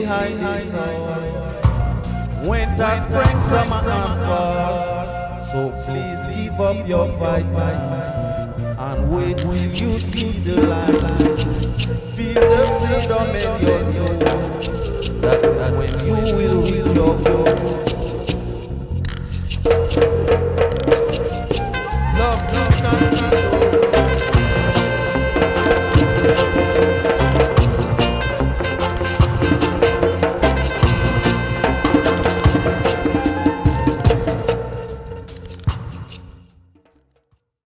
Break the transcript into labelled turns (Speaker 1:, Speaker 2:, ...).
Speaker 1: behind the sun. Winter, spring, summer and fall. So please give up your fight and wait till you see the light. Feel the freedom in your soul. That is when you will reach your goal.